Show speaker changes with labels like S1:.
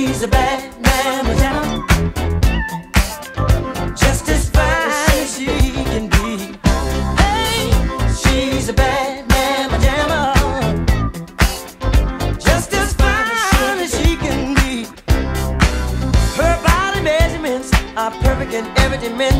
S1: She's a bad mamma jamma, just as fine as she can be. Hey, she's a bad mamma jamma, just as fine as she can be. Her body measurements are perfect in every dimension.